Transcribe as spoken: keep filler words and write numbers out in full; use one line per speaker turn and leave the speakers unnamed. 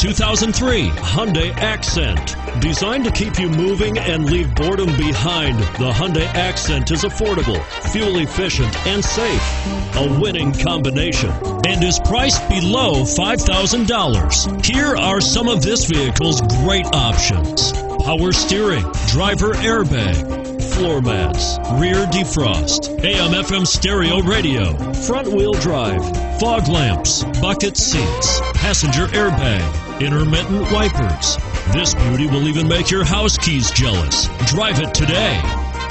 two thousand three Hyundai Accent. Designed to keep you moving and leave boredom behind, the Hyundai Accent is affordable, fuel efficient, and safe. A winning combination, and is priced below five thousand dollars. Here are some of this vehicle's great options: power steering, driver airbag, floor mats, rear defrost, A M F M stereo radio, front wheel drive, fog lamps, bucket seats, passenger airbag, intermittent wipers. This beauty will even make your house keys jealous. Drive it today.